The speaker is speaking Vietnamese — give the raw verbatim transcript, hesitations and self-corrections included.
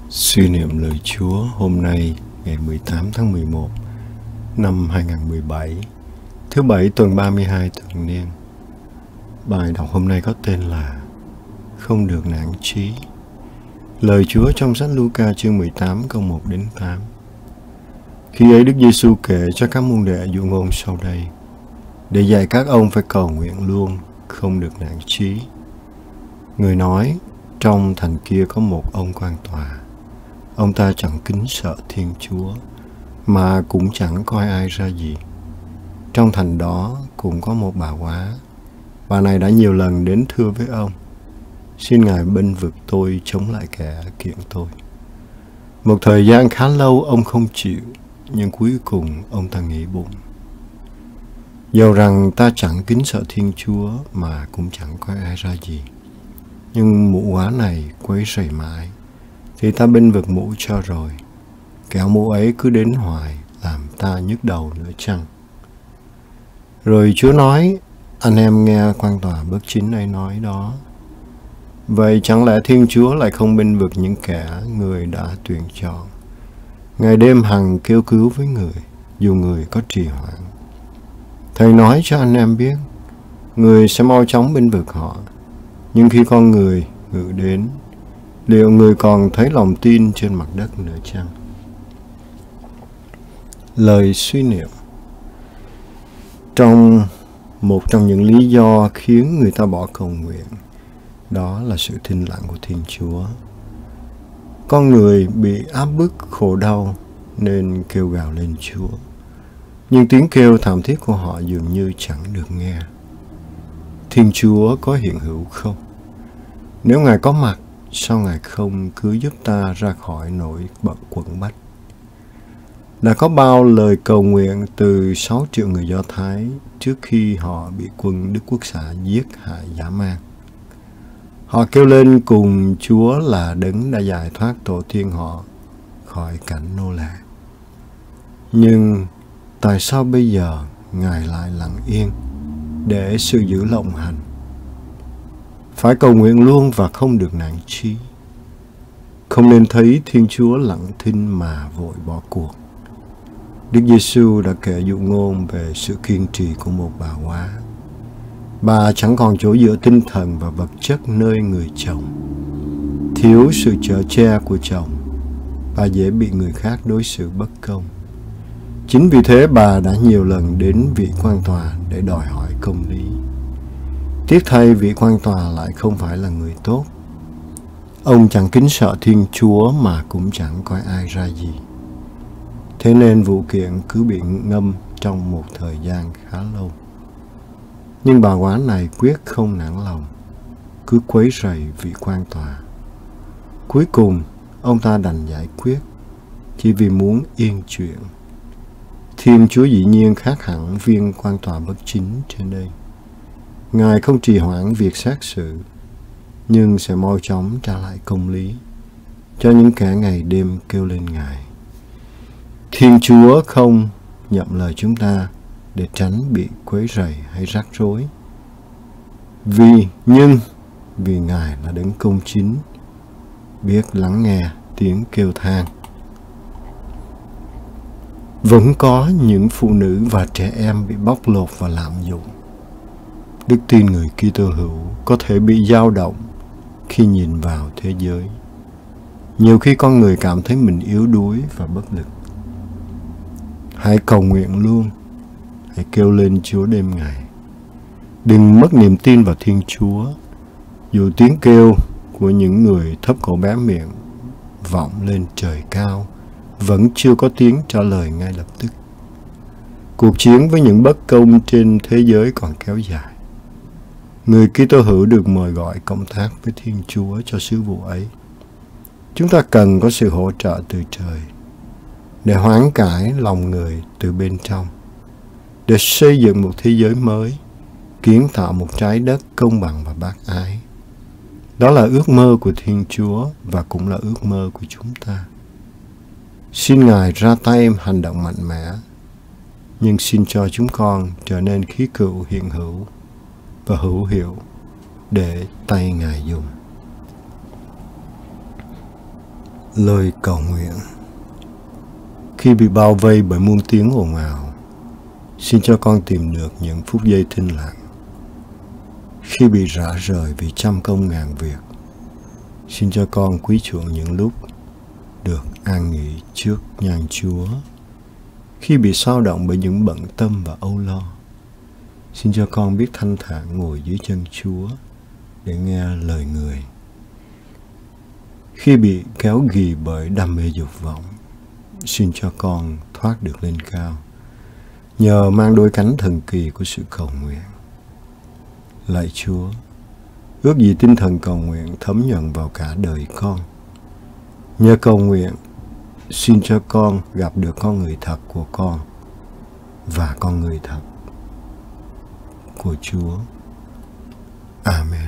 Suy niệm lời Chúa hôm nay ngày mười tám tháng mười một năm hai nghìn không trăm mười bảy, thứ bảy tuần ba mươi hai thường niên. Bài đọc hôm nay có tên là Không được nản chí. Lời Chúa trong sách Luca chương mười tám câu một đến tám. Khi ấy Đức Giêsu kể cho các môn đệ dụ ngôn sau đây, để dạy các ông phải cầu nguyện luôn, không được nản chí. Người nói, trong thành kia có một ông quan tòa. Ông ta chẳng kính sợ Thiên Chúa, mà cũng chẳng coi ai ra gì. Trong thành đó cũng có một bà quá. Bà này đã nhiều lần đến thưa với ông, xin Ngài bênh vực tôi chống lại kẻ kiện tôi. Một thời gian khá lâu ông không chịu, nhưng cuối cùng ông ta nghĩ bụng, dầu rằng ta chẳng kính sợ Thiên Chúa mà cũng chẳng coi ai ra gì, nhưng mụ quá này quấy rầy mãi, thì ta bênh vực mụ cho rồi. Kẻo mụ ấy cứ đến hoài, làm ta nhức đầu nữa chăng? Rồi Chúa nói, anh em nghe quan tòa bất chính ấy nói đó. Vậy chẳng lẽ Thiên Chúa lại không bênh vực những kẻ người đã tuyển chọn, ngày đêm hằng kêu cứu với người, dù người có trì hoãn? Thầy nói cho anh em biết, người sẽ mau chóng bênh vực họ. Nhưng khi con người ngự đến, liệu người còn thấy lòng tin trên mặt đất nữa chăng? Lời suy niệm. Trong một trong những lý do khiến người ta bỏ cầu nguyện, đó là sự thinh lặng của Thiên Chúa. Con người bị áp bức khổ đau nên kêu gào lên Chúa, nhưng tiếng kêu thảm thiết của họ dường như chẳng được nghe. Thiên Chúa có hiện hữu không? Nếu Ngài có mặt, sao Ngài không cứ giúp ta ra khỏi nỗi bận quẫn bách? Đã có bao lời cầu nguyện từ sáu triệu người Do Thái trước khi họ bị quân Đức Quốc xã giết hại dã man. Họ kêu lên cùng Chúa là Đấng đã giải thoát tổ tiên họ khỏi cảnh nô lệ. Nhưng tại sao bây giờ Ngài lại lặng yên để sự dữ lộng hành? Phải cầu nguyện luôn và không được nản chí. Không nên thấy Thiên Chúa lặng thinh mà vội bỏ cuộc. Đức Giêsu đã kể dụ ngôn về sự kiên trì của một bà quá. Bà chẳng còn chỗ dựa tinh thần và vật chất nơi người chồng. Thiếu sự chở che của chồng, bà dễ bị người khác đối xử bất công. Chính vì thế bà đã nhiều lần đến vị quan tòa để đòi hỏi công lý. Tiếc thay vị quan tòa lại không phải là người tốt. Ông chẳng kính sợ Thiên Chúa mà cũng chẳng coi ai ra gì. Thế nên vụ kiện cứ bị ngâm trong một thời gian khá lâu. Nhưng bà quá này quyết không nản lòng, cứ quấy rầy vị quan tòa. Cuối cùng, ông ta đành giải quyết, chỉ vì muốn yên chuyện. Thiên Chúa dĩ nhiên khác hẳn viên quan tòa bất chính trên đây. Ngài không trì hoãn việc xét xử, nhưng sẽ mau chóng trả lại công lý cho những kẻ ngày đêm kêu lên Ngài. Thiên Chúa không nhậm lời chúng ta để tránh bị quấy rầy hay rắc rối. Vì, nhưng, vì Ngài là Đấng công chính, biết lắng nghe tiếng kêu than. Vẫn có những phụ nữ và trẻ em bị bóc lột và lạm dụng. Đức tin người Kitô hữu có thể bị dao động khi nhìn vào thế giới. Nhiều khi con người cảm thấy mình yếu đuối và bất lực. Hãy cầu nguyện luôn, hãy kêu lên Chúa đêm ngày. Đừng mất niềm tin vào Thiên Chúa, dù tiếng kêu của những người thấp cổ bé miệng vọng lên trời cao, vẫn chưa có tiếng trả lời ngay lập tức. Cuộc chiến với những bất công trên thế giới còn kéo dài. Người Kitô hữu được mời gọi cộng tác với Thiên Chúa cho sứ vụ ấy. Chúng ta cần có sự hỗ trợ từ trời để hoán cải lòng người từ bên trong, để xây dựng một thế giới mới, kiến tạo một trái đất công bằng và bác ái. Đó là ước mơ của Thiên Chúa và cũng là ước mơ của chúng ta. Xin Ngài ra tay hành động mạnh mẽ, nhưng xin cho chúng con trở nên khí cựu hiện hữu và hữu hiệu để tay Ngài dùng. Lời cầu nguyện. Khi bị bao vây bởi muôn tiếng ồn ào, xin cho con tìm được những phút giây thinh lặng. Khi bị rã rời vì trăm công ngàn việc, xin cho con quý chuộng những lúc được an nghỉ trước nhan Chúa. Khi bị xao động bởi những bận tâm và âu lo, xin cho con biết thanh thản ngồi dưới chân Chúa để nghe lời Người. Khi bị kéo ghì bởi đam mê dục vọng, xin cho con thoát được lên cao nhờ mang đôi cánh thần kỳ của sự cầu nguyện. Lạy Chúa, ước gì tinh thần cầu nguyện thấm nhuần vào cả đời con. Nhờ cầu nguyện, xin cho con gặp được con người thật của con và con người thật của Chúa. Amen.